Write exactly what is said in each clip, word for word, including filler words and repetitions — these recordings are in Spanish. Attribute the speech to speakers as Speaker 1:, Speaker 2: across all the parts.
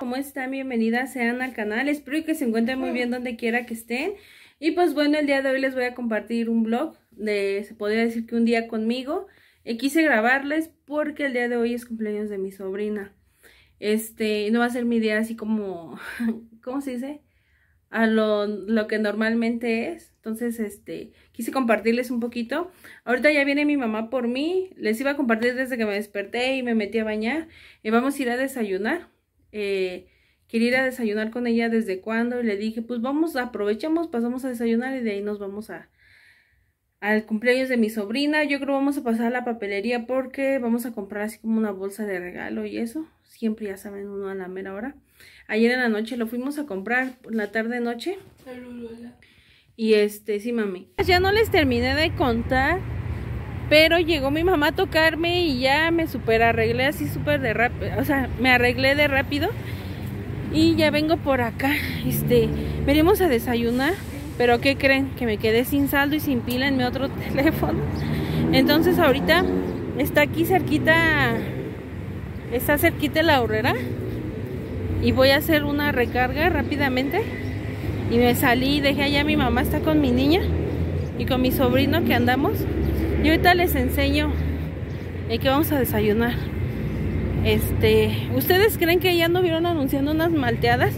Speaker 1: ¿cómo están? Bienvenidas sean al canal, espero que se encuentren muy bien donde quiera que estén. Y pues bueno, el día de hoy les voy a compartir un vlog de, se podría decir que un día conmigo. Y quise grabarles porque el día de hoy es cumpleaños de mi sobrina. Este, no va a ser mi día así como, ¿cómo se dice? A lo, lo que normalmente es. Entonces, este, quise compartirles un poquito. Ahorita ya viene mi mamá por mí. Les iba a compartir desde que me desperté y me metí a bañar. Y vamos a ir a desayunar. Eh, quería ir a desayunar con ella desde cuando. Y le dije, pues vamos, aprovechamos, pasamos a desayunar y de ahí nos vamos a al cumpleaños de mi sobrina. Yo creo que vamos a pasar a la papelería porque vamos a comprar así como una bolsa de regalo y eso. Siempre ya saben uno a la mera hora. Ayer en la noche lo fuimos a comprar, por la tarde noche. Y este, sí mami. Ya no les terminé de contar, pero llegó mi mamá a tocarme y ya me super arreglé así súper de rápido. O sea, me arreglé de rápido. Y ya vengo por acá. Este, venimos a desayunar. Pero ¿qué creen? Que me quedé sin saldo y sin pila en mi otro teléfono. Entonces ahorita está aquí cerquita, está cerquita la Aurrera. Y voy a hacer una recarga rápidamente. Y me salí y dejé allá, mi mamá está con mi niña y con mi sobrino que andamos. Y ahorita les enseño en qué vamos a desayunar. Este, ¿ustedes creen que ya no vieron anunciando unas malteadas?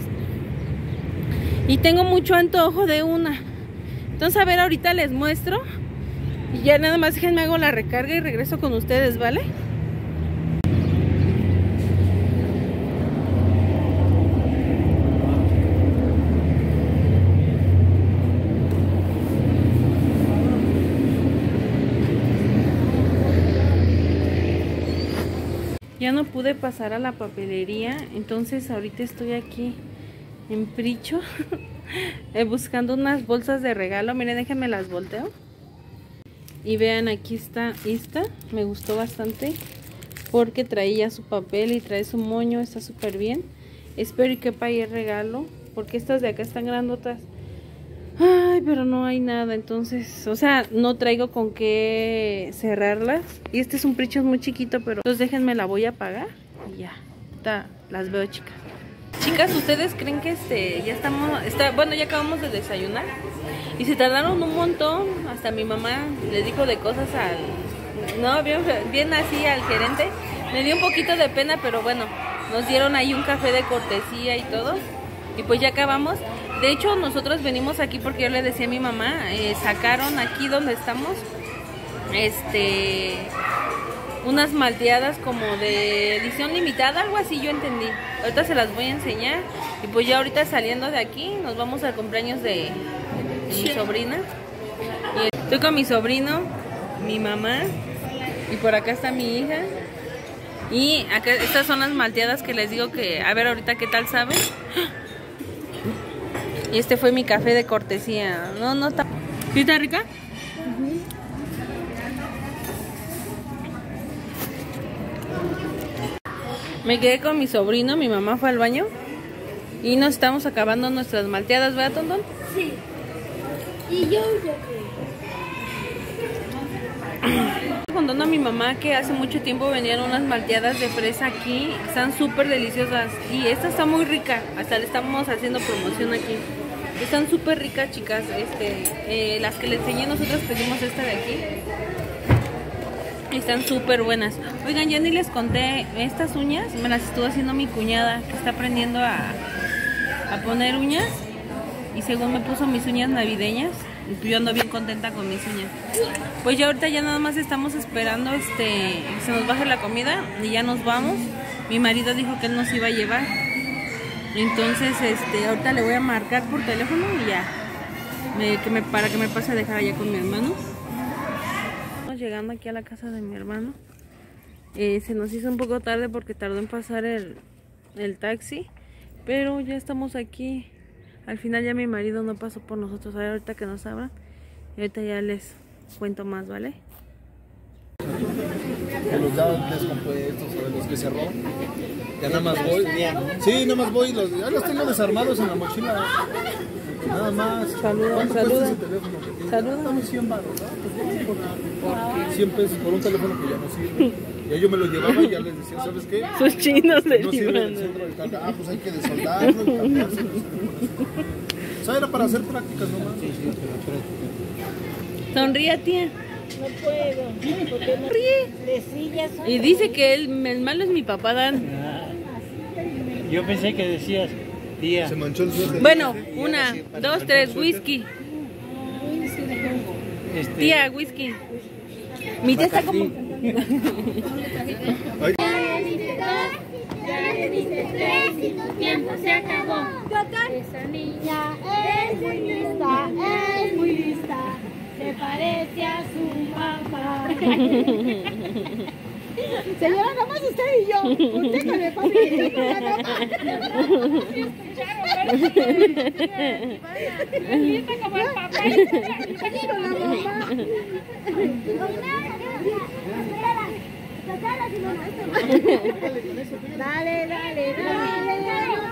Speaker 1: Y tengo mucho antojo de una. Entonces a ver, ahorita les muestro. Y ya nada más déjenme hago la recarga y regreso con ustedes, ¿vale? Ya no pude pasar a la papelería, entonces ahorita estoy aquí en Pricho buscando unas bolsas de regalo. Miren, déjenme las volteo. Y vean, aquí está esta. Me gustó bastante porque traía su papel y trae su moño. Está súper bien. Espero y quepa ahí el regalo, porque estas de acá están grandotas. Ay, pero no hay nada, entonces, o sea, no traigo con qué cerrarlas. Y este es un Pricho muy chiquito, pero entonces déjenme, la voy a apagar y ya, está, las veo, chicas. Chicas, ¿ustedes creen que este, ya estamos, está, bueno, ya acabamos de desayunar? Y se tardaron un montón, hasta mi mamá le dijo de cosas al, no, bien, bien así al gerente. Me dio un poquito de pena, pero bueno, nos dieron ahí un café de cortesía y todo. Y pues ya acabamos. De hecho, nosotros venimos aquí porque yo le decía a mi mamá, eh, sacaron aquí donde estamos, este, unas malteadas como de edición limitada, algo así yo entendí. Ahorita se las voy a enseñar. Y pues ya ahorita saliendo de aquí, nos vamos al cumpleaños de, de mi sobrina. Y estoy con mi sobrino, mi mamá, y por acá está mi hija. Y acá, estas son las malteadas que les digo que, a ver ahorita qué tal saben. Y este fue mi café de cortesía. No, no está... ¿Sí está rica? Uh-huh. Me quedé con mi sobrino, mi mamá fue al baño. Y nos estamos acabando nuestras malteadas, ¿verdad, Tondón?
Speaker 2: Sí. Y yo ya
Speaker 1: que... contando a mi mamá que hace mucho tiempo venían unas malteadas de fresa aquí. Están súper deliciosas. Y esta está muy rica. Hasta le estamos haciendo promoción aquí. Están súper ricas, chicas. Este, eh, las que les enseñé, nosotros pedimos esta de aquí. Están súper buenas. Oigan, ya ni les conté, estas uñas me las estuvo haciendo mi cuñada, que está aprendiendo a, a poner uñas. Y según me puso mis uñas navideñas. Y yo ando bien contenta con mis uñas. Pues ya ahorita ya nada más estamos esperando este que se nos baje la comida y ya nos vamos. Mi marido dijo que él nos iba a llevar. Entonces, este, ahorita le voy a marcar por teléfono y ya, me, que me, para que me pase a dejar allá con mi hermano. Estamos llegando aquí a la casa de mi hermano. Eh, se nos hizo un poco tarde porque tardó en pasar el, el taxi, pero ya estamos aquí. Al final ya mi marido no pasó por nosotros. A ver, ahorita que nos abran y ahorita ya les cuento más, ¿vale?
Speaker 3: de los ya descompuestos o de los que cerró. Ya nada más voy. Sí, nada más voy. Los, ya los tengo desarmados en la mochila. Nada más.
Speaker 1: Saluda,
Speaker 3: ¿Cuánto
Speaker 1: saluda.
Speaker 3: cuesta ese teléfono que tiene?
Speaker 1: Saluda.
Speaker 3: Dame cien baros, ¿no? Pues, por, por cien pesos por un teléfono que ya no sirve. Ya yo me lo llevaba y ya les decía, ¿sabes qué?
Speaker 1: Sus chinos le
Speaker 3: No sirve en el
Speaker 1: iban.
Speaker 3: centro de carga. Ah, pues hay que desoldarlo y cambiárselo. O sea, era para hacer prácticas nomás.
Speaker 1: Sonríe, tía.
Speaker 2: No puedo. Porque no
Speaker 1: Sonríe.
Speaker 2: de sillas son.
Speaker 1: Y dice que el, el malo es mi papá, Dan.
Speaker 4: Yo pensé que decías, tía.
Speaker 3: Se manchó el suéter.
Speaker 1: Bueno, una, dos, tres, whisky.
Speaker 4: Este,
Speaker 1: Tía, whisky. Mi tía está como...
Speaker 3: Ay,
Speaker 2: Ya le diste dos, ya le diste tres y tu tiempo se acabó. Esa niña es muy lista, es muy lista. Se parece a su papá. Señora, nomás usted y yo. Usted con el papelito con la mamá. Lista como el papá. Con la mamá. Dale, dale, dale.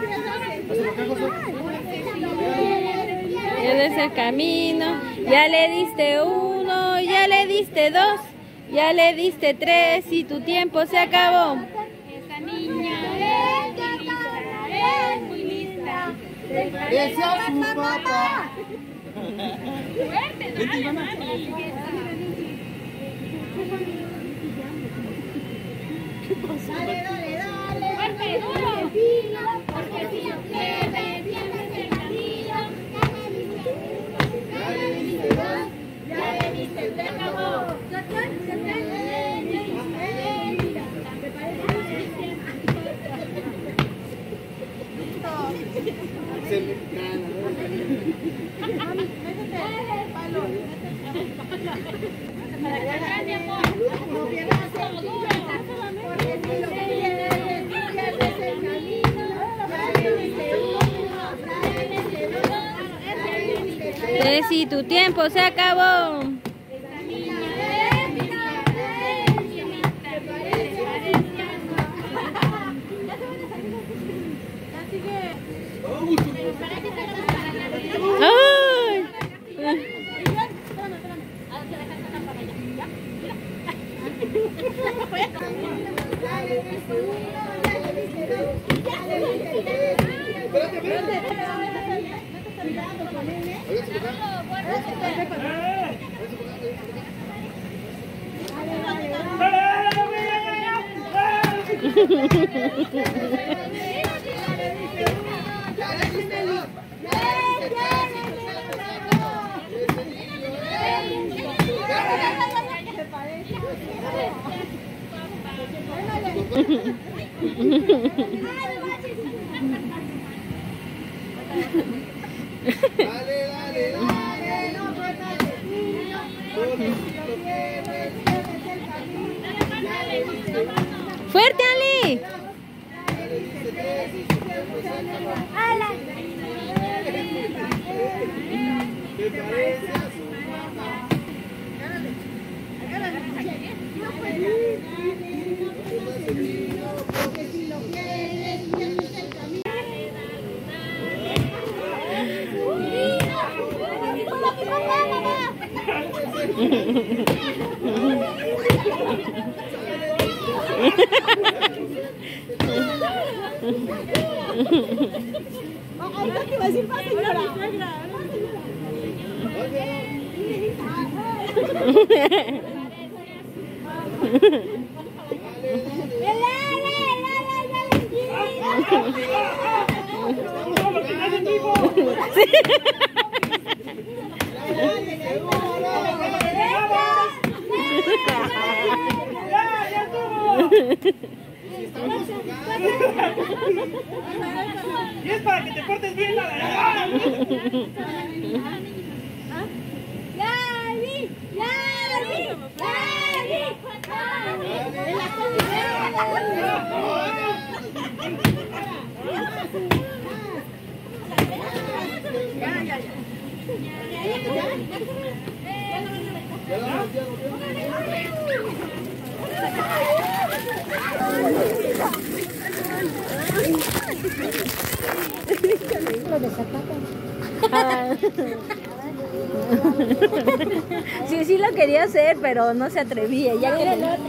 Speaker 1: Tienes el camino. Ya le diste uno, ya le diste dos, ya le diste tres y tu tiempo se acabó.
Speaker 2: Esa niña es muy lista, es muy lista. Se parece a su papá. Fuerte, dale, Dale, dale, dale. Fuerte, duro. Porque si no pierdes, pierdes el camino. Ya le diste dos, ya le diste tres, acabó. Para que hagas, mi amor. No pierdas el duro. Porque si lo pierdes, pierdes el camino. Ya le diste uno, ya le diste dos, ya le diste tres.
Speaker 1: Tres y tu tiempo se acabó.
Speaker 2: Esta niña es lista, es lista. Se parece a su papá. Así que... ¿Para qué te lo para
Speaker 1: ¡Ay!
Speaker 3: dale, dale, dale, no sueltes el niño, porque si lo pierdes, pierdes el camino.
Speaker 1: ¡Fuerte, Ale!
Speaker 3: ¿Te parece a su mamá?
Speaker 2: Porque si lo quieres, pierdes el camino. Ahora te va a decir, pasa, señora.
Speaker 4: Y es para que te portes bien, la verdad.
Speaker 2: ¡Lali! ¡Lali! ¡Lali!
Speaker 5: Sí, sí lo quería hacer, pero no se atrevía. Ya que...
Speaker 2: A ver.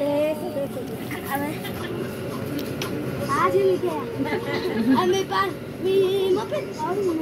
Speaker 2: Ah, sí me queda. A mi pan. Mi moped. Ay, no,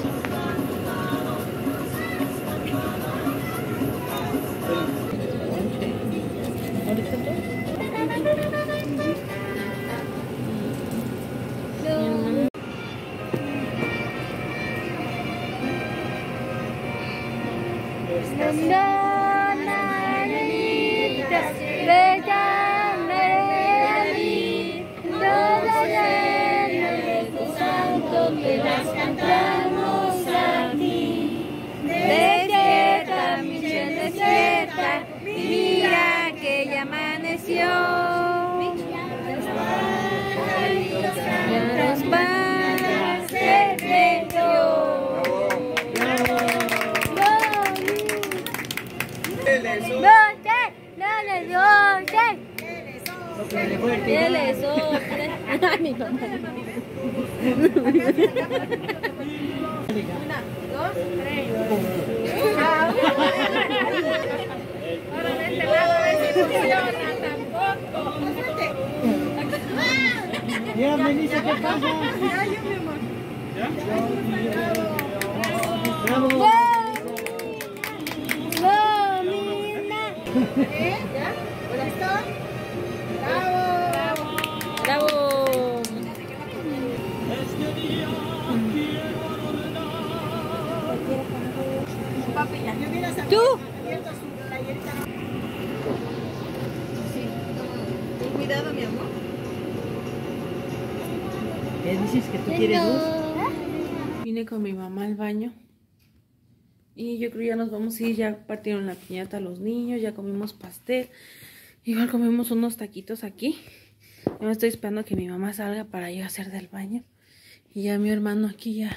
Speaker 5: que las cantamos a ti. Despierta, mi bien despierta, mira que ya amaneció. Los panas se metió. Ay, mi papá. Una, dos, tres. Ahora de este lado a ver si funciona tampoco.
Speaker 4: Ya, Melissa, ¿qué pasa? Bravo.
Speaker 2: ¿Eh? ¿Ya? ¿Listo? ¡Bravo!
Speaker 5: Bravo. ¿Tú?
Speaker 1: Ten cuidado, mi amor.
Speaker 4: ¿Qué dices que tú quieres luz?
Speaker 1: Vine con mi mamá al baño. Y yo creo que ya nos vamos a ir. Ya partieron la piñata los niños. Ya comimos pastel. Igual comimos unos taquitos aquí. Yo me estoy esperando a que mi mamá salga para yo hacer del baño. Y ya mi hermano aquí ya.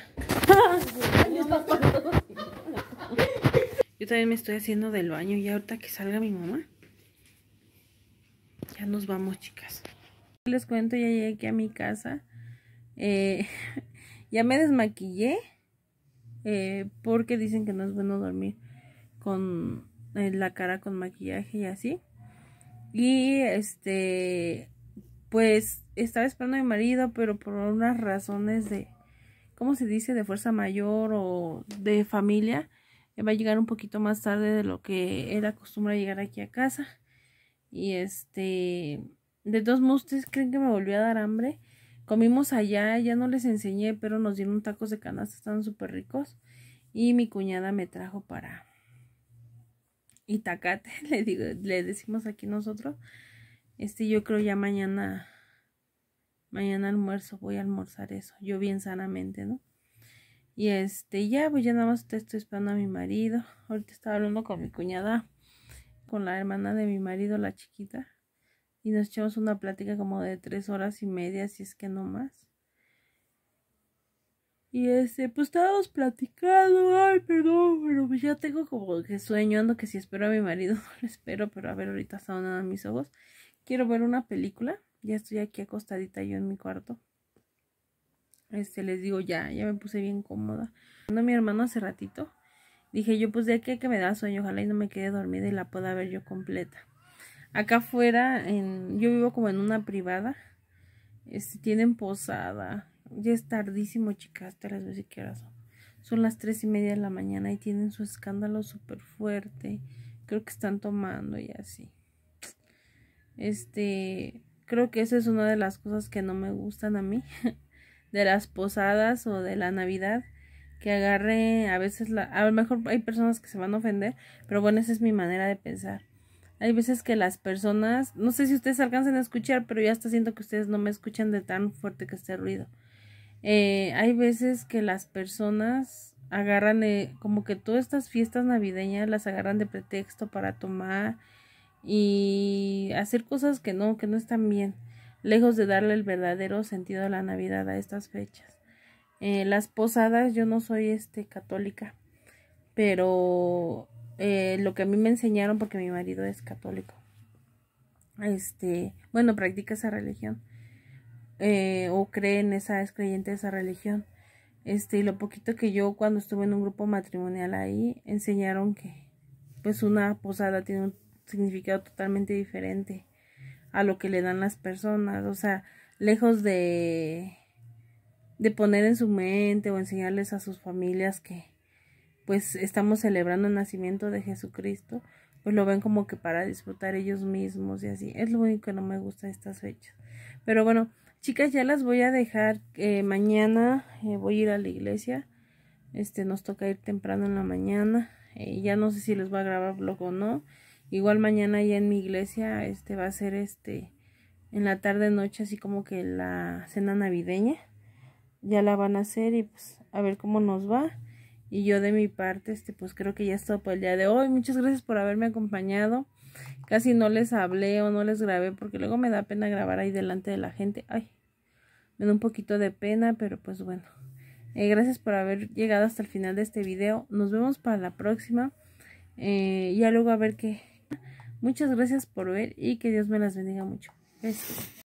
Speaker 1: Yo también me estoy haciendo del baño. Y ahorita que salga mi mamá, ya nos vamos, chicas. Les cuento, ya llegué aquí a mi casa. Eh, ya me desmaquillé. Eh, porque dicen que no es bueno dormir con eh, la cara con maquillaje y así. Y este, pues estaba esperando a mi marido, pero por unas razones de, ¿cómo se dice? De fuerza mayor o de familia, va a llegar un poquito más tarde de lo que era costumbre llegar aquí a casa. Y este, de todos modos, ¿ustedes creen que me volvió a dar hambre? Comimos allá, ya no les enseñé, pero nos dieron tacos de canasta, estaban súper ricos. Y mi cuñada me trajo para Itacate, le digo, le decimos aquí nosotros. Este, yo creo ya mañana, mañana almuerzo, voy a almorzar eso, yo bien sanamente, ¿no? Y este, ya, pues ya nada más te estoy esperando a mi marido. Ahorita estaba hablando con mi cuñada, con la hermana de mi marido, la chiquita. Y nos echamos una plática como de tres horas y media, si es que no más. Y este, pues estábamos platicando, ay, perdón, pero pues ya tengo como que sueño, ando que si espero a mi marido, no lo espero, pero a ver, ahorita están dando mis ojos. Quiero ver una película, ya estoy aquí acostadita yo en mi cuarto. Este, les digo, ya, ya me puse bien cómoda. Cuando mi hermano hace ratito, dije yo, pues de aquí a que me da sueño, ojalá y no me quede dormida y la pueda ver yo completa. Acá afuera, en, yo vivo como en una privada, este, tienen posada. Ya es tardísimo, chicas, te las voy a decir qué horas son. Son las tres y media de la mañana y tienen su escándalo súper fuerte. Creo que están tomando y así. Este, creo que esa es una de las cosas que no me gustan a mí. De las posadas o de la Navidad. Que agarre, a veces, la, a lo mejor hay personas que se van a ofender, pero bueno, esa es mi manera de pensar. Hay veces que las personas, no sé si ustedes alcanzan a escuchar, pero yo hasta siento que ustedes no me escuchan de tan fuerte que esté ruido. Eh, hay veces que las personas agarran eh, como que todas estas fiestas navideñas las agarran de pretexto para tomar y hacer cosas que no, que no están bien, lejos de darle el verdadero sentido a la Navidad a estas fechas. Eh, las posadas, yo no soy este católica, pero eh, lo que a mí me enseñaron, porque mi marido es católico, este, bueno, practica esa religión, eh, o cree en esa, es creyente de esa religión. Este, y lo poquito que yo cuando estuve en un grupo matrimonial ahí, enseñaron que pues una posada tiene un significado totalmente diferente a lo que le dan las personas. O sea, lejos de de poner en su mente o enseñarles a sus familias que pues estamos celebrando el nacimiento de Jesucristo, pues lo ven como que para disfrutar ellos mismos y así. Es lo único que no me gusta de estas fechas. Pero bueno, chicas, ya las voy a dejar. Eh, mañana eh, voy a ir a la iglesia. Este, nos toca ir temprano en la mañana. Eh, ya no sé si les voy a grabar vlog o no. Igual mañana ya en mi iglesia este va a ser este en la tarde noche, así como que la cena navideña. Ya la van a hacer y pues a ver cómo nos va. Y yo de mi parte, este pues creo que ya es todo por el día de hoy. Muchas gracias por haberme acompañado. Casi no les hablé o no les grabé porque luego me da pena grabar ahí delante de la gente. Ay, me da un poquito de pena, pero pues bueno. Eh, gracias por haber llegado hasta el final de este video. Nos vemos para la próxima. Eh, ya luego a ver qué. Muchas gracias por ver y que Dios me las bendiga mucho. Besos.